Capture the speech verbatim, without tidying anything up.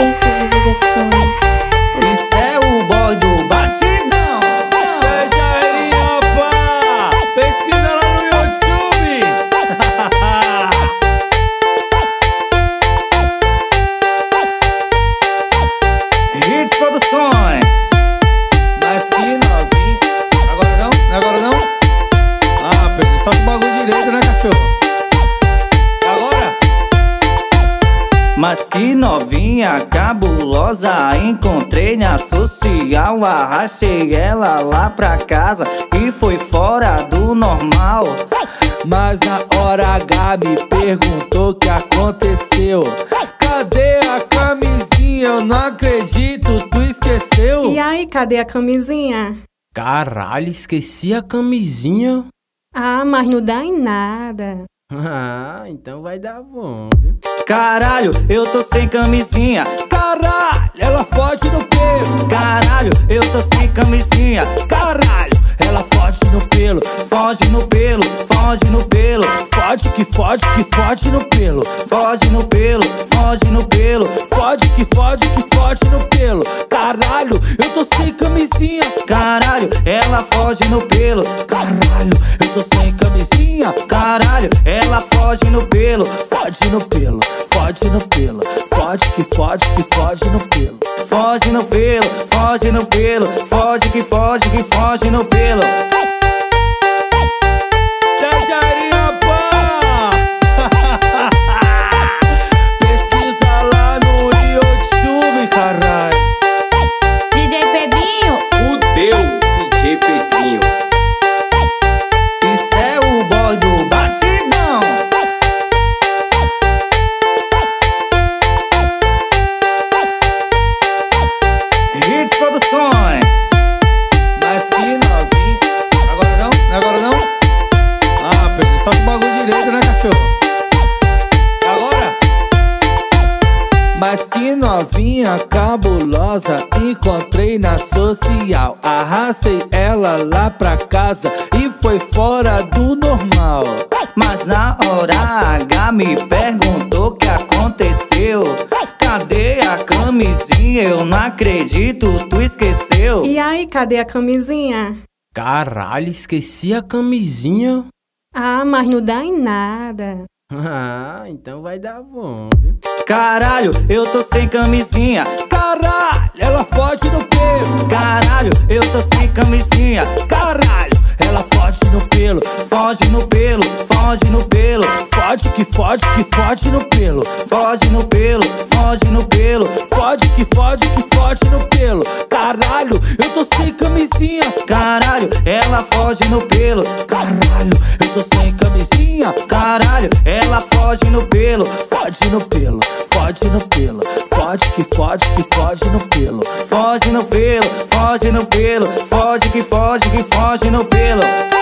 agências de divulgações. Isso é o boy do batidão. Seja ele, opa! Pesquisa lá no YouTube. Hits Produções. Mas que novinho. Agora não? Agora não? Ah, Pedro, só com o bagulho direito, né, cachorro? Agora? Mas que novinha cabulosa, encontrei na social, arrastei ela lá pra casa e foi fora do normal. Mas na hora H me perguntou o que aconteceu. Cadê a camisinha? Eu não acredito, tu esqueceu? E aí, cadê a camisinha? Caralho, esqueci a camisinha. Ah, mas não dá em nada. Ah, então vai dar bom, viu? Caralho, eu tô sem camisinha. Caralho, ela foge no pelo. Caralho, eu tô sem camisinha. Caralho, ela foge no pelo. Foge no pelo, foge no pelo. Fode que fode que fode no pelo. Foge no pelo, foge no pelo. Fode que fode que fode no pelo. Caralho, eu tô sem camisinha. Caralho, ela foge no pelo. Caralho, eu tô sem camisinha. Caralho, ela foge no pelo. Fode no pelo, fode no pelo. Fode que fode que fode no pelo. Foge no pelo, foge no pelo. Foge que foge que foge no pelo. Seja ele, opa! Pesquisa lá no YouTube, caralho. D J Pedrinho. Fudeu, D J Pedrinho. Isso é o boy do batidão. Hits Produções. Mas que novinho. Agora não? Agora não? Ah, Pedro, só com o bagulho direito, né, cachorro? Agora? Mas que novinha cabulosa, encontrei na social. Arrastei ela lá pra casa e foi fora do normal. Mas na hora H me perguntou o que aconteceu. Cadê a camisinha? Eu não acredito, tu esqueceu. E aí, cadê a camisinha? Caralho, esqueci a camisinha. Ah, mas não dá em nada. Ah, então vai dar bom, viu? Caralho, eu tô sem camisinha. Caralho, ela foge no pelo. Caralho, eu tô sem camisinha. Caralho, ela foge no pelo. Foge no pelo, foge no pelo. Fode que fode que fode no pelo. Foge no pelo, foge no pelo. Fode que fode que fode no pelo. Caralho, eu tô sem camisinha. Caralho, ela foge no pelo. Caralho, eu tô sem camisinha. Caralho, ela foge no pelo. Fode no pelo, fode no pelo. Fode que fode que fode no pelo. Foge no pelo, foge no pelo. Foge que foge que foge no pelo.